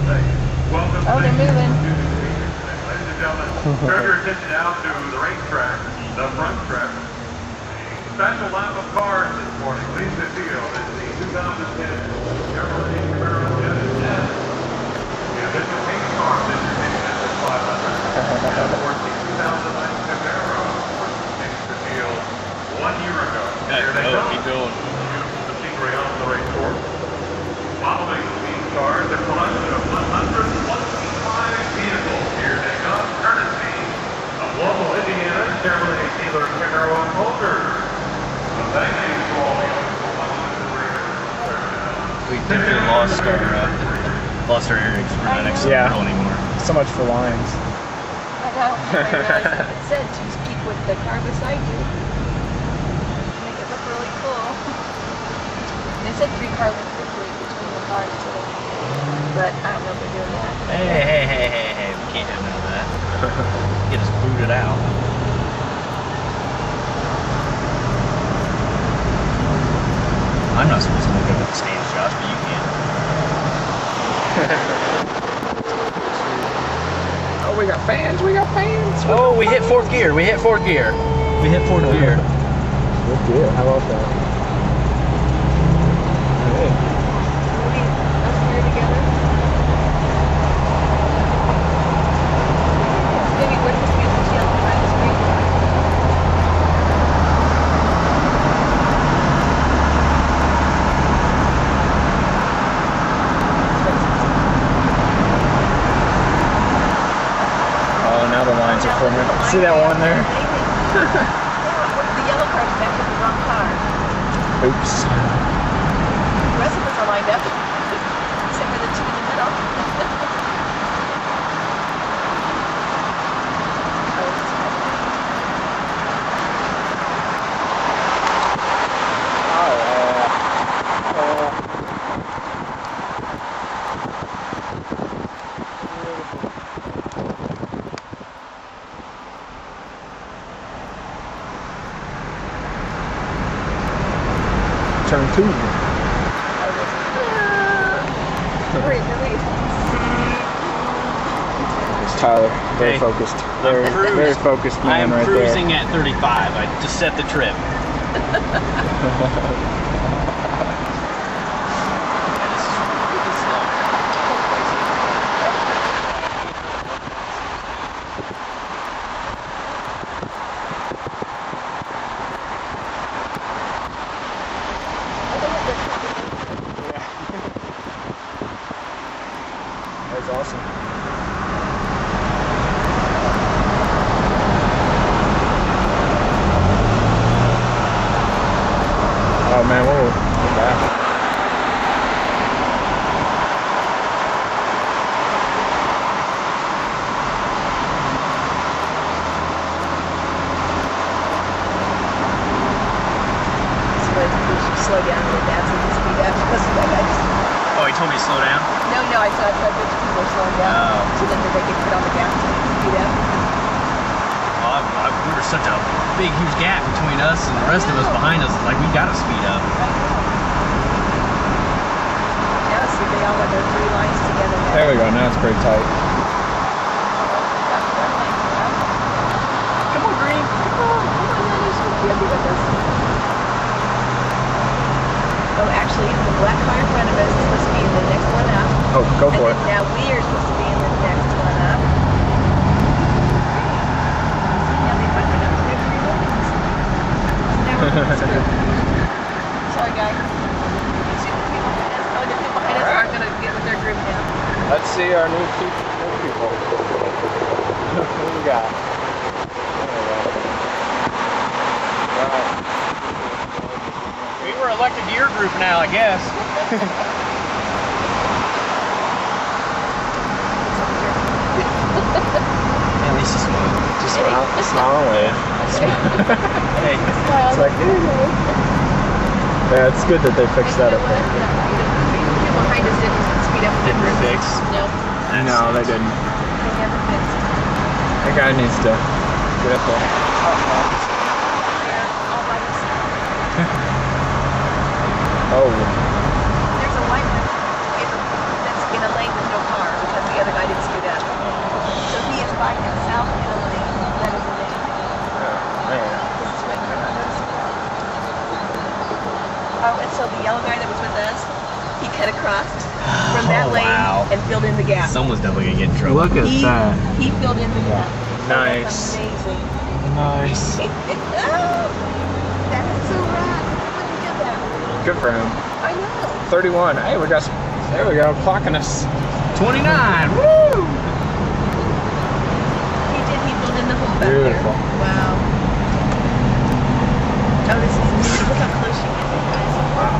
Oh, they're moving. Ladies and gentlemen, turn your attention now to the racetrack, the front stretch. Special lap of cars this morning. Leads the field is the 2010 Chevrolet Camaros S. The official paint car is the Indianapolis 500. And of course, the 2009 Camaros takes the field 1 year ago. Here they go. Keep going. The scenery on the race course. Following these cars, a collection of 125 vehicles. Here they come, courtesy of local Indiana Chevrolet dealer Camaros Motors. Thank you to all the We think we lost our earrings. We're not next to the girl anymore. So much for lines. I know. It said to speak with the car beside you. Make it look really cool. And it said 3 car lengths between the cars too. But I don't know if they're doing that. Hey, we can't have none of that. Get us booted out. I'm not supposed to look up at the stands, Josh, but you can. Oh, we got fans, we got fans. Oh, we hit 4th gear, we hit 4th gear. We hit 4th gear. Good deal, how about that? Hey. Us here together. Maybe we're just getting the yellow behind the screen. Now the lines are forming. See that one there? The yellow car's back with the wrong car. Oops. The rest of us are lined up. Except for the 2 in the middle. Turn 2. It's Tyler, very focused. Very focused man right there. I'm cruising at 35. I just set the trip. That was awesome. Oh man, we're back. Slow down a little bit so you can speed up. Oh, he told me to slow down? No, I saw that people are slowing down. So then they can put on the gas and speed up. Well, we were such a big, huge gap between us and the rest of us behind us. Like, we gotta speed up. Yeah, see, they all got their 3 lines together now. There we go, now it's pretty tight. Come on, Green. Come on, you're supposed to be with us. Oh, actually, the black car in front of us is supposed to be in the next one up. Oh, go for it. Now we are supposed to be in the next one up. Now they find out we have 3 buildings. Sorry, guys. You see the people behind us? Oh, the people behind us aren't going to get with their group now. Let's see our new people. What do we got? We're elected to your group now, I guess. At least you smile. Just smile away. Hey. It's like, yeah, it's good that they fixed that up there. People behind us didn't speed up. Didn't fix? No. No, they didn't. They never fixed. That guy needs to get up there. Oh. There's a light that's in a lane with no cars. that lane wow. and filled in the gap. Someone's definitely gonna get in trouble. Look at He that. filled in the gap. Nice. Oh, that's amazing. Nice. Oh, that is so rad. Look at that. Good for him. I know. 31. Hey, we got some. There we go. Clocking us. 29. Woo! He did. He filled in the hole back Beautiful. there. Wow. Oh, this is neat. Look how close you get, guys. Wow.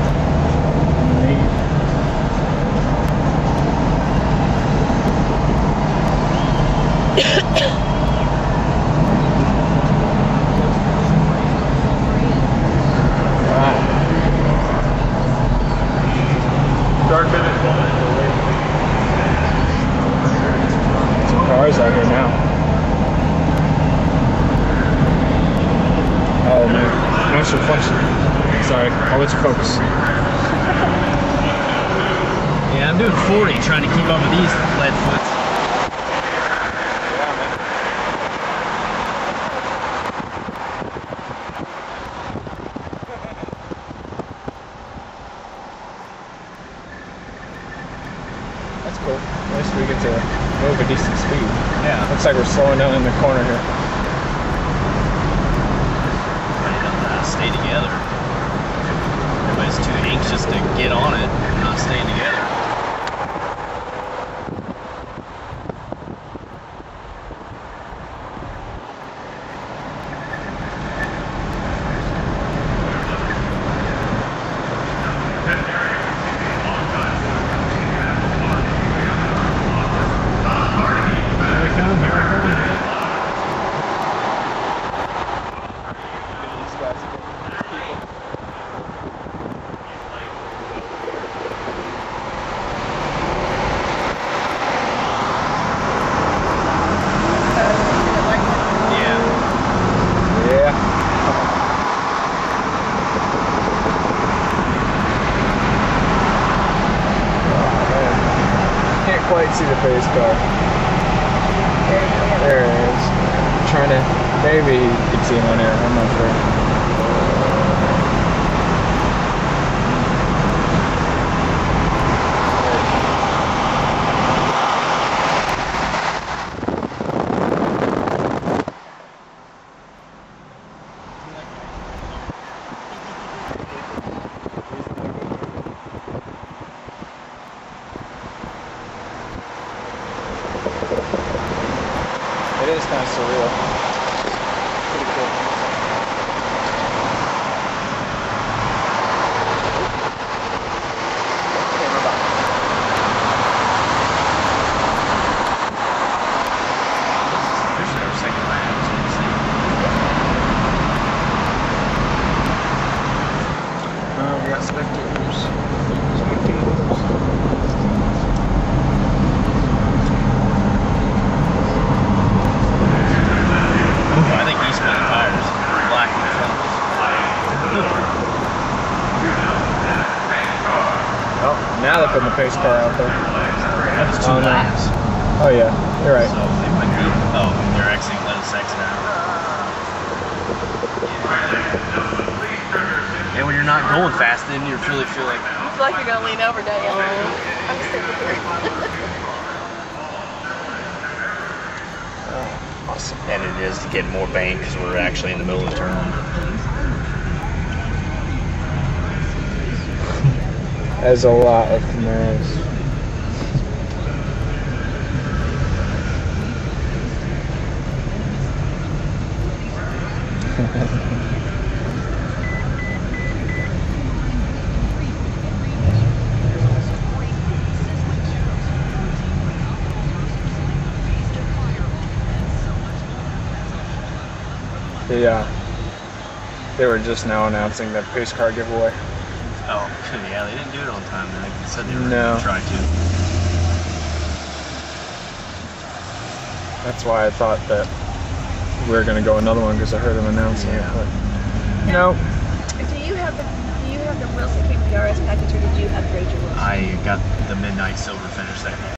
Start finish line. Some cars out here now. Oh man, nice reflection. Sorry, I'll let you focus. Yeah, I'm doing 40 trying to keep up with these lead foots. That's cool. At least we get to move a decent speed. Yeah. Looks like we're slowing down in the corner here. Ready to stay together. Everybody's too anxious to get on it and not staying together. Quite see the pace car. There it is. Trying to, maybe you can see him on air. I'm not sure. It is kind of surreal. Pretty cool. This is our second lap, as you can see. We got spectators. I think he's split tires. Black in front. Oh, now they're putting the pace car out there. That was 2 Oh, no. laps. Oh yeah, you're right. So they might be. Oh, they're exiting Little Sex now. And when you're not going fast, then you really feel like. You feel like you're gonna lean over, don't you? I'm sitting Awesome. And it is to get more bang because we're actually in the middle of the turn. There's a lot of Camaros. Yeah, they were just now announcing that pace car giveaway. Oh, yeah, they didn't do it on time. They said they were No. going to try to. That's why I thought that we were going to go another one because I heard them announcing it. But no. Do you have the Wilson KPRS package, or did you upgrade your Wilson? I got the midnight silver finish that